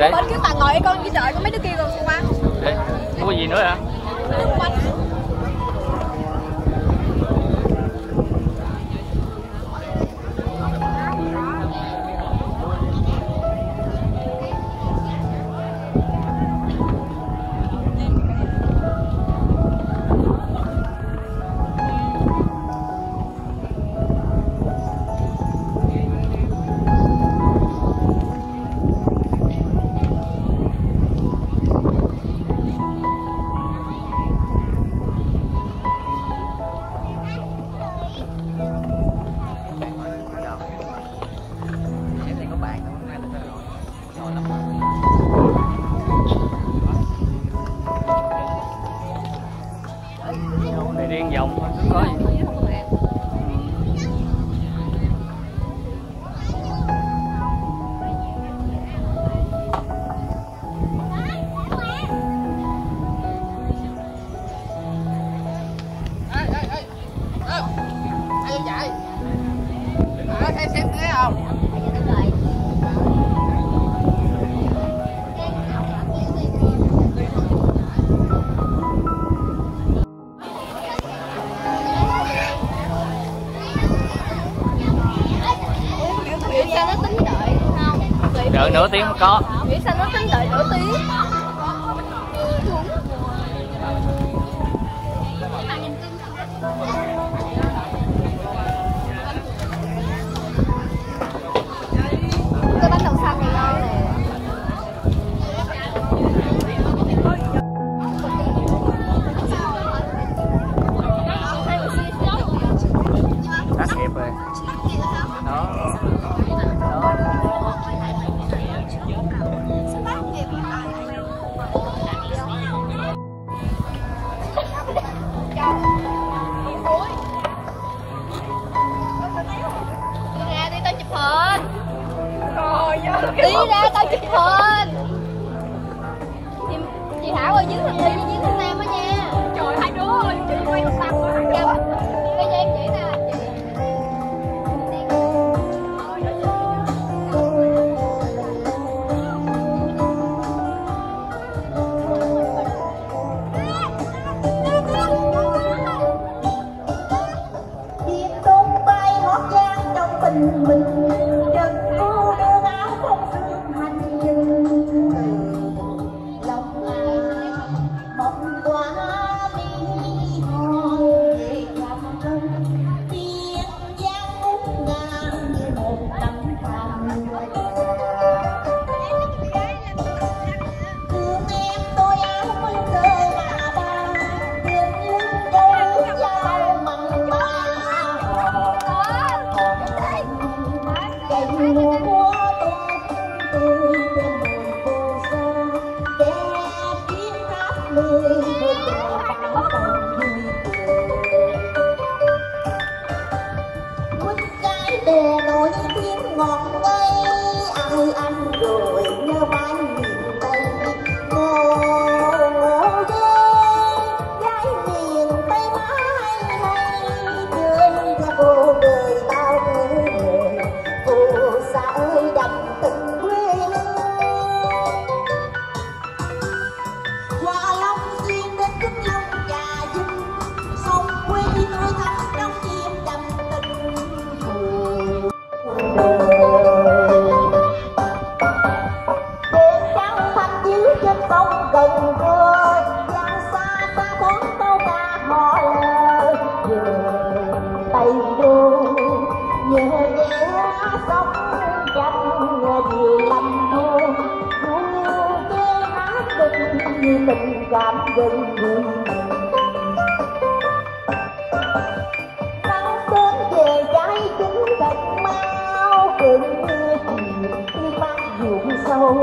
Đấy. Bên cái bà ngồi con chỉ đợi có mấy đứa kia còn xung quanh. Đấy. Mua gì nữa hả? Này riêng vòng thôi, cứ có gì. Xem thế không? Sao nó tính đợi không? Đợi nửa tiếng mới có. Nghĩ sao nó tính đợi nửa tiếng? Cái bánh đậu xanh này ngon nè. Tắt hiệp rồi. Đó. Đi ra tao chụp hình. Chị Thảo ơi, dưới thằng Ly với dưới thằng Nam á nha. Trời, hai đứa ơi, chị quay được sao rồi hai đứa. Bây giờ em chỉ ra là chị. Chiếc tung bay hót vang trong tình mình. Đè nổi tiếng ngọt ngây ai ăn rồi nhớ mãi miền Tây ngô ngô ghê gái miền Tây mãi hay chơi ra vô đời bao người cô xa ơi đậm tình quê Hòa Long xuyên đến Vĩnh Long Trà Vinh sông quê tôi thắm trong chim đậm tình trên sông gần khơi giang xa ta thoáng câu ca hò lờ về Tây Đô nhẹ nhẹ sông tranh về lâm thôn ru kê hát tình như tình cảm gần gũi nắng sớm về trái chín thật mau cơn mưa chiều khi mắt ruộng sâu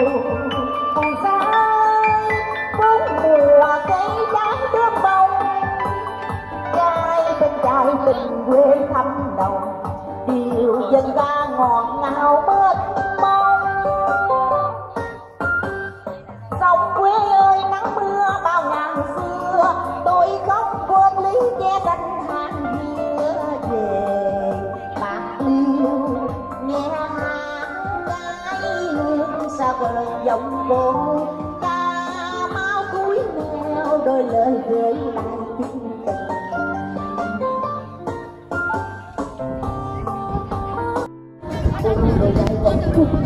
tình quê thăm nồng điều dân ca ngọt ngào mênh mông sông quê ơi nắng mưa bao ngàn xưa tôi khóc quên lý che tranh hàng kia về bạc liêu nghe hát gái hương sạc vời giọng cô ca mau cúi neo đôi lời gửi lại tình tình. Đôi dài vòng cùng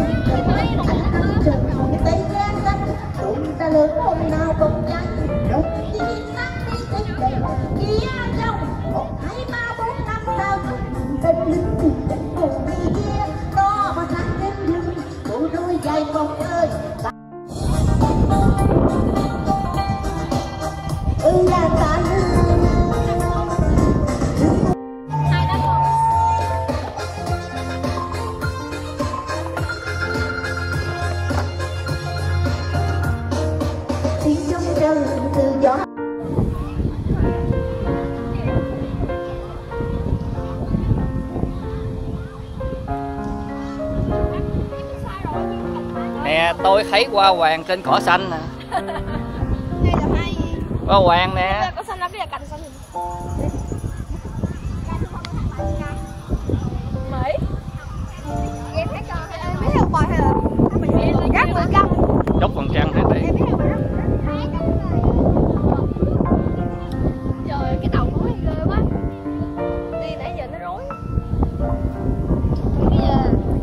tay gian xanh cùng ta lớn hôm nào không nhắn đọc đi nắng đi trên đời kia trong 1, 2, 3, 4, 5 sao tên lính thì đánh cùng đi kia to mà thắng đến lưng bộ đôi dài vòng ơi là ta tiếng trong rừng từ gió. Nè tôi thấy hoa hoàng trên cỏ xanh nè. Đây là hay. Hoa hoàng nè. Cỏ xanh lắm, đây là cành xanh. Mỹ. Em thấy con hay là mấy theo bò hay là mình gắt bữa căng. Đốt con trăng thế tí. Trời cái đầu nó ghê quá. Đi nãy giờ nó rối. Bây giờ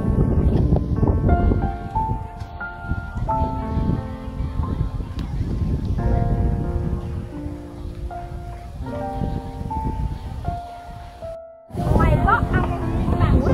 mày có ăn màng quá.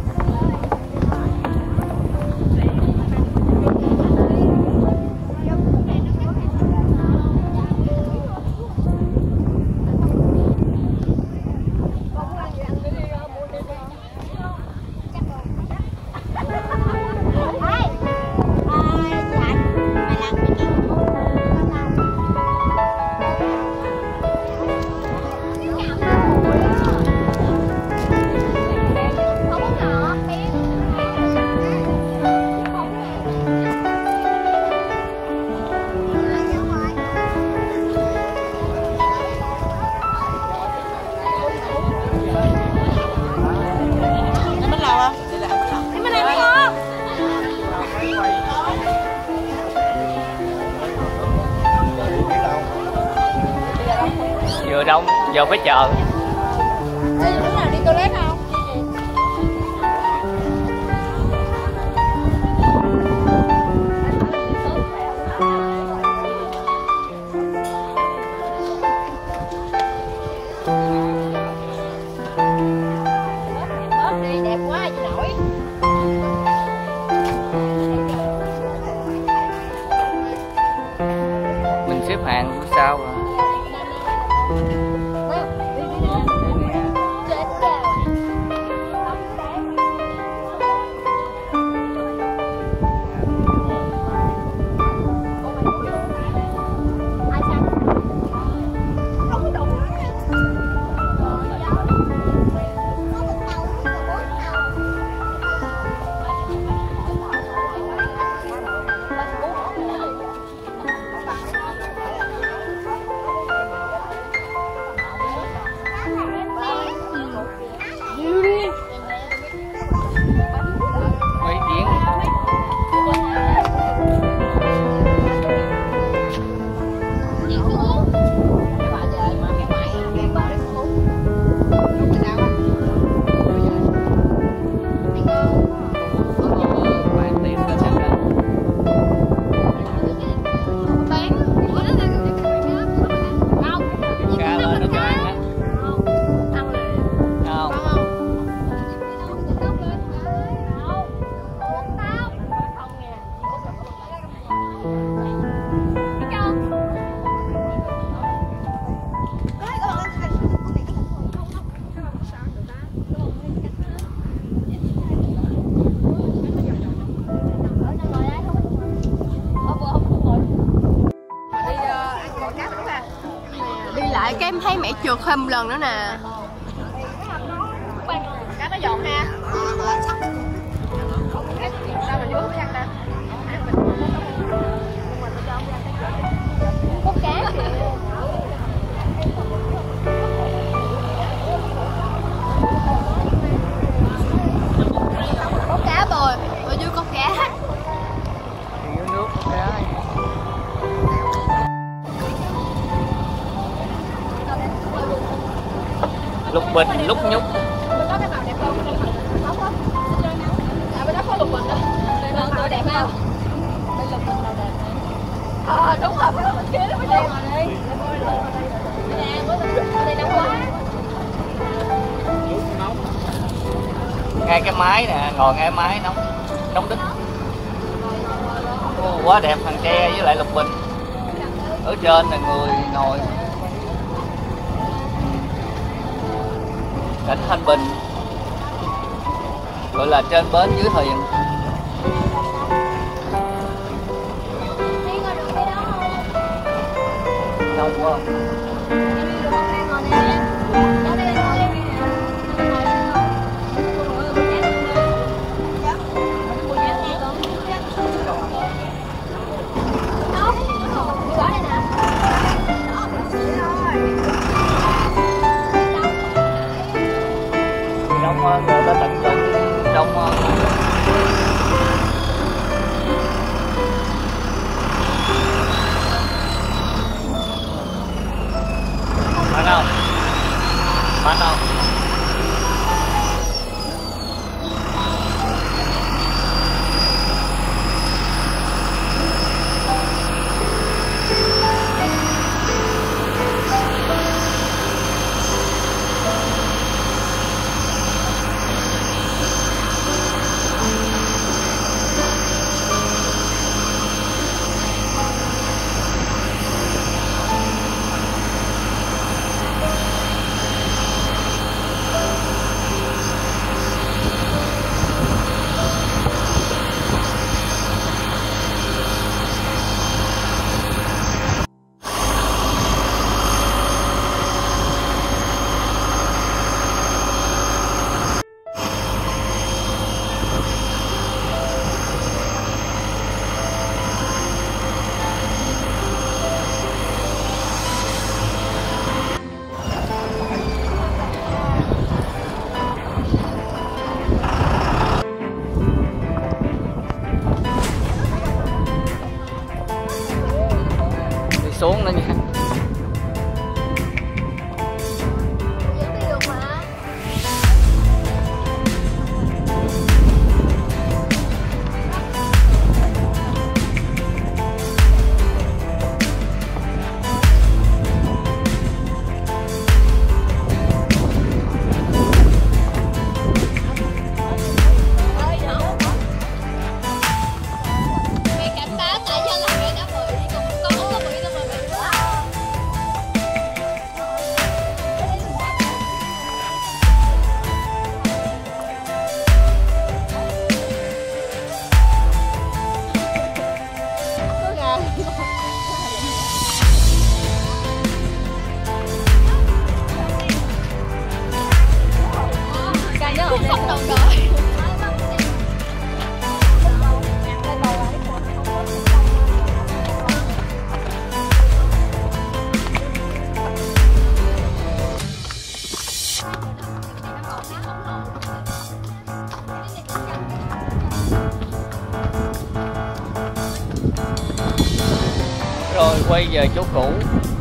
Vừa đông giờ phải chờ. Ê, lúc nào đi toilet không? Bớt đi, đẹp quá chị nổi. Mình xếp hàng của sao à? Lại cái em thấy mẹ trượt thêm một lần nữa nè. Cá nó giòn ha. Sao mà vô ăn ta? Có cá kìa. Có cá bồi, ở dưới có cá. bình lúc nhúc. Bên đó cái màu đẹp không? Không có. Bên đó có lục bình đó. Màu đẹp không? Bên lục bình màu đẹp. Đúng rồi, bên kia đó mới đẹp. Nè, bên đây nóng quá. Ngay cái máy nè, ngồi ngay máy nóng đít. Quá đẹp, thằng tre với lại lục bình. Ở trên là người ngồi. Cảnh Thanh Bình, gọi là trên bến dưới thuyền. Đông quá. Đông người ta tận dụng đông. Bạn không? Bạn không? Xuống nữa nha. Rồi quay về chỗ cũ.